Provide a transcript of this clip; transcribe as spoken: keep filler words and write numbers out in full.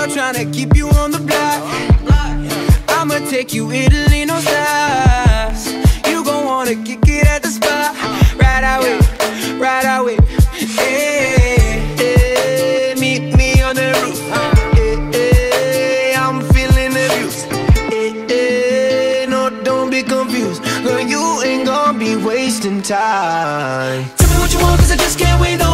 girl tryna keep you on the block. I'ma take you Italy, no stops. You gon' wanna kick it at the spot. Right away, right away. Hey, hey, meet me on the roof. Hey, hey, I'm feeling the views. Hey, hey, no, don't be confused. Girl, you ain't gon' be wasting time. Tell me what you want, cause I just can't wait.